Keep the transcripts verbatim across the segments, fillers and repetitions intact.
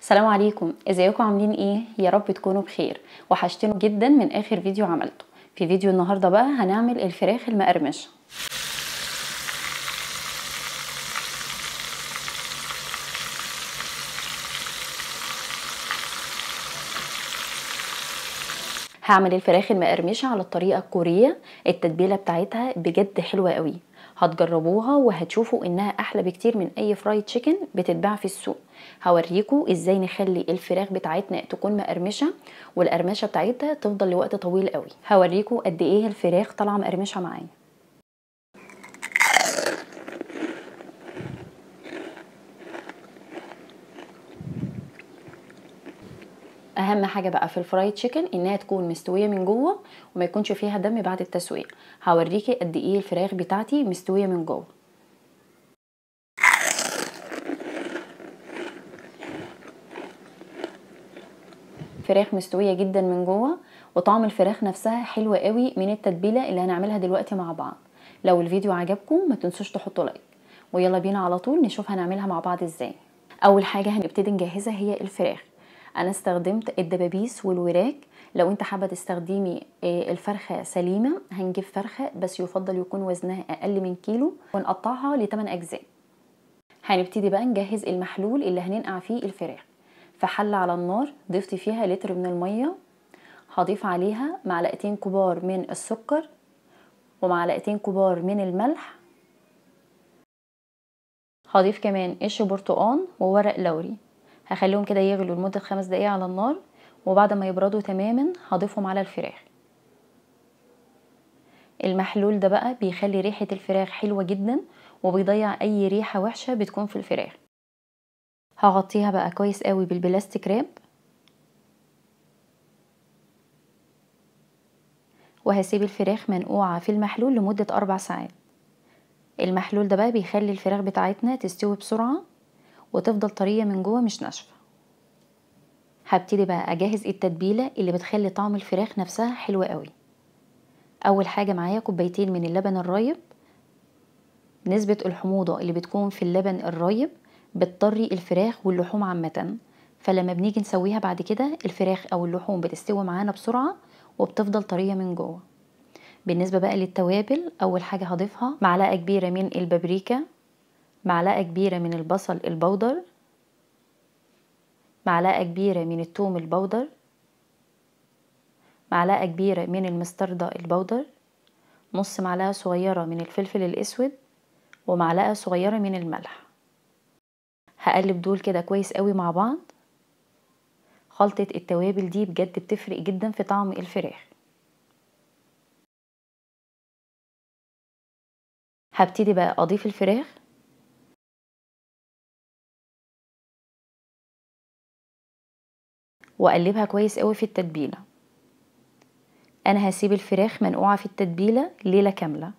السلام عليكم، ازيكم عاملين ايه؟ يا رب تكونوا بخير. وحشتني جدا من اخر فيديو عملته. في فيديو النهارده بقى هنعمل الفراخ المقرمشه. هعمل الفراخ المقرمشه على الطريقه الكوريه. التتبيله بتاعتها بجد حلوه قوي، هتجربوها وهتشوفوا انها احلى بكتير من اي فرايد تشيكن بتتباع في السوق. هوريكم ازاي نخلي الفراخ بتاعتنا تكون مقرمشه والقرمشه بتاعتها تفضل لوقت طويل قوي. هوريكم قد ايه الفراخ طالعه مقرمشه معايا. اهم حاجه بقى في الفرايد تشيكن انها تكون مستويه من جوه وما يكونش فيها دم بعد التسويه. هوريكي قد ايه الفراخ بتاعتي مستويه من جوه. فراخ مستويه جدا من جوه، وطعم الفراخ نفسها حلو قوي من التتبيله اللي هنعملها دلوقتي مع بعض. لو الفيديو عجبكم ما تنسوش تحطوا لايك، ويلا بينا على طول نشوف هنعملها مع بعض ازاي. اول حاجه هنبتدي نجهزها هي الفراخ. انا استخدمت الدبابيس والوراك. لو انت حابه تستخدمي الفرخه سليمه هنجيب فرخه، بس يفضل يكون وزنها اقل من كيلو ونقطعها لثمانية اجزاء. هنبتدي بقى نجهز المحلول اللي هننقع فيه الفراخ. في حله على النار ضفت فيها لتر من الميه، هضيف عليها معلقتين كبار من السكر ومعلقتين كبار من الملح. هضيف كمان قشر برتقان وورق لوري، هخليهم كده يغلوا لمدة خمس دقايق على النار، وبعد ما يبردوا تماما هضيفهم على الفراخ. المحلول ده بقى بيخلي ريحة الفراخ حلوة جدا وبيضيع اي ريحة وحشة بتكون في الفراخ. هغطيها بقى كويس قوي بالبلاستيك راب، وهسيب الفراخ منقوعة في المحلول لمدة اربع ساعات. المحلول ده بقى بيخلي الفراخ بتاعتنا تستوي بسرعة وتفضل طرية من جوه مش ناشفة. هبتدي بقى اجهز التتبيلة اللي بتخلي طعم الفراخ نفسها حلوة قوي. اول حاجة معايا كوبايتين من اللبن الرايب. نسبة الحموضة اللي بتكون في اللبن الرايب بتطري الفراخ واللحوم عامة، فلما بنيجي نسويها بعد كده الفراخ او اللحوم بتستوي معانا بسرعة وبتفضل طرية من جوه. بالنسبة بقى للتوابل، اول حاجة هضيفها معلقة كبيرة من البابريكا، معلقة كبيرة من البصل البودر، معلقة كبيرة من الثوم البودر، معلقة كبيرة من المستردة البودر، نص معلقة صغيرة من الفلفل الاسود، ومعلقة صغيرة من الملح. هقلب دول كده كويس قوي مع بعض. خلطة التوابل دي بجد بتفرق جدا في طعم الفراخ. هبتدي بقى اضيف الفراخ واقلبها كويس قوي في التتبيلة. انا هسيب الفراخ منقوعة في التتبيلة ليلة كاملة.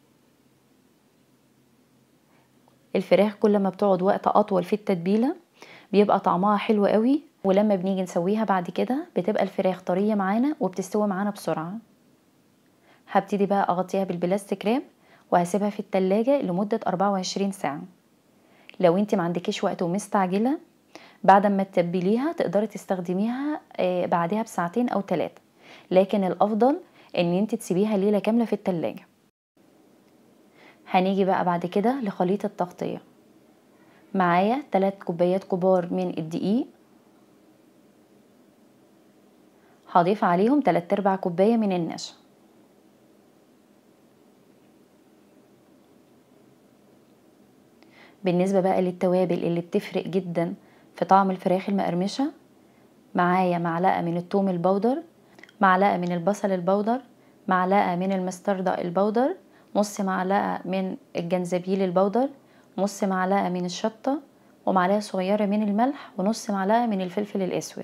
الفراخ كل ما بتقعد وقت اطول في التتبيلة بيبقى طعمها حلو قوي، ولما بنيجي نسويها بعد كده بتبقى الفراخ طرية معانا وبتستوي معانا بسرعة. هبتدي بقى اغطيها بالبلاستيك راب وهسيبها في التلاجة لمدة اربعة وعشرين ساعة. لو انت ما عندكيش وقت ومستعجلة، بعد ما تتبليها تقدري تستخدميها بعدها بساعتين او ثلاثة، لكن الافضل ان انت تسيبيها ليلة كاملة في التلاجة. هنيجي بقى بعد كده لخليط التغطية. معايا ثلاث كوبايات كبار من الدقيق، هضيف عليهم تلات ارباع كوباية من النشا. بالنسبة بقى للتوابل اللي بتفرق جدا في طعم الفراخ المقرمشة، معايا معلقة من الثوم البودر، معلقة من البصل البودر، معلقة من المستردة البودر، نص معلقة من الجنزبيل البودر، نص معلقة من الشطة، ومعلقة صغيرة من الملح، ونص معلقة من الفلفل الاسود.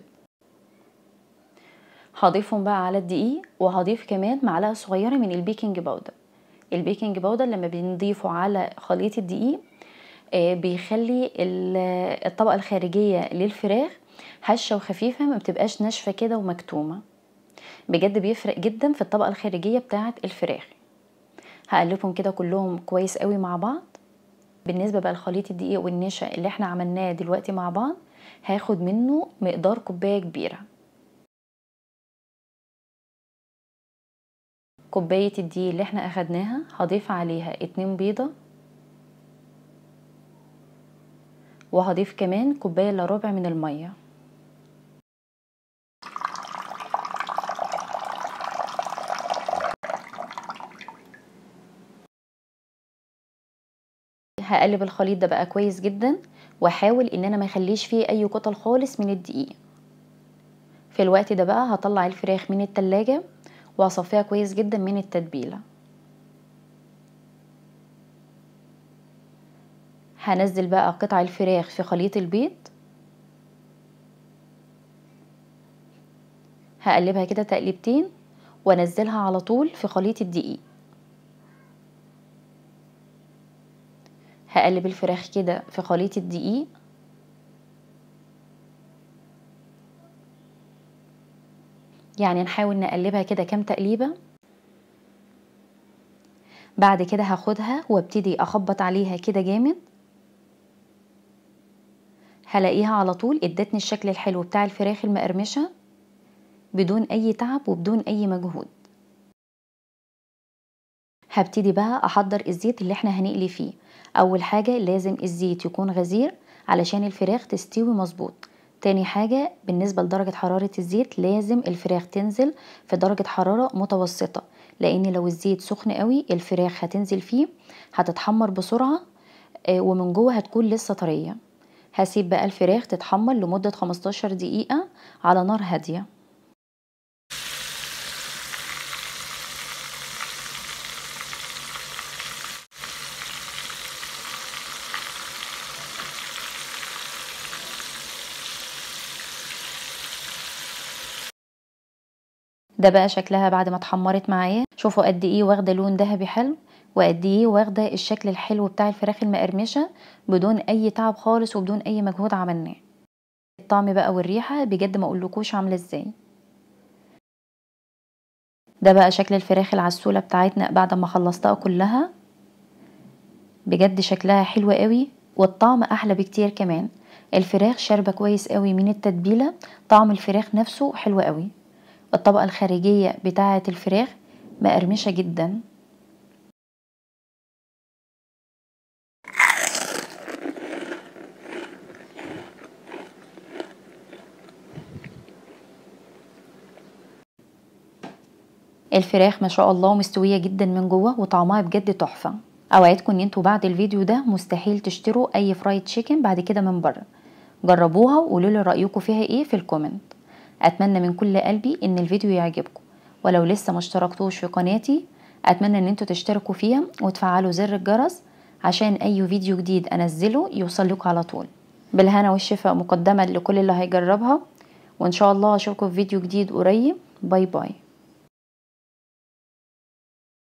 هضيفهم بقى على الدقيق، وهضيف كمان معلقة صغيرة من البيكنج باودر. البيكنج باودر لما بنضيفه على خليط الدقيق بيخلي الطبقة الخارجية للفراخ هشة وخفيفة، ما بتبقاش ناشفة كده ومكتومة. بجد بيفرق جدا في الطبقة الخارجية بتاعة الفراخ. هقلبهم كده كلهم كويس قوي مع بعض. بالنسبة بقى لخليط الدقيق والنشا اللي احنا عملناه دلوقتي مع بعض، هاخد منه مقدار كوباية كبيرة. كوباية الدقيق اللي احنا اخدناها هضيف عليها اتنين بيضة، وهضيف كمان كوباية الا ربع من المية. هقلب الخليط ده بقى كويس جدا، واحاول ان انا ما اخليش فيه اي كتل خالص من الدقيق. في الوقت ده بقى هطلع الفراخ من التلاجة وهصفيها كويس جدا من التتبيلة. هنزل بقى قطع الفراخ في خليط البيض، هقلبها كده تقليبتين وانزلها على طول في خليط الدقيق. هقلب الفراخ كده في خليط الدقيق، يعني نحاول نقلبها كده كام تقليبة. بعد كده هاخدها وابتدي اخبط عليها كده جامد، هلاقيها على طول ادتني الشكل الحلو بتاع الفراخ المقرمشة بدون اي تعب وبدون اي مجهود. هبتدي بقى احضر الزيت اللي احنا هنقلي فيه. اول حاجة لازم الزيت يكون غزير علشان الفراخ تستوي مظبوط. تاني حاجة بالنسبة لدرجة حرارة الزيت لازم الفراخ تنزل في درجة حرارة متوسطة، لان لو الزيت سخن قوي الفراخ هتنزل فيه هتتحمر بسرعة ومن جوه هتكون لسه طرية. هسيب بقى الفراخ تتحمر لمدة خمستاشر دقيقة على نار هادية. ده بقى شكلها بعد ما اتحمرت معايا. شوفوا قد ايه واخده لون ذهبي حلو، وقد ايه واخده الشكل الحلو بتاع الفراخ المقرمشه بدون اي تعب خالص وبدون اي مجهود عملناه. الطعم بقى والريحه بجد ما اقولكوش عامله ازاي. ده بقى شكل الفراخ العسوله بتاعتنا بعد ما خلصتها كلها. بجد شكلها حلو قوي والطعم احلى بكتير كمان. الفراخ شاربه كويس قوي من التتبيله، طعم الفراخ نفسه حلو قوي. الطبقه الخارجيه بتاعه الفراخ مقرمشه جدا. الفراخ ما شاء الله مستويه جدا من جوه وطعمها بجد تحفه. اوعدكم ان انتوا بعد الفيديو ده مستحيل تشتروا اي فرايد تشيكن بعد كده من بره. جربوها وقولوا لي رايكم فيها ايه في الكومنت. اتمنى من كل قلبي ان الفيديو يعجبكم، ولو لسه ما اشتركتوش في قناتي اتمنى ان انتوا تشتركوا فيها وتفعلوا زر الجرس عشان اي فيديو جديد انزله يوصل لكم على طول. بالهنا والشفاء مقدما لكل اللي هيجربها، وان شاء الله اشوفكم في فيديو جديد قريب. باي باي.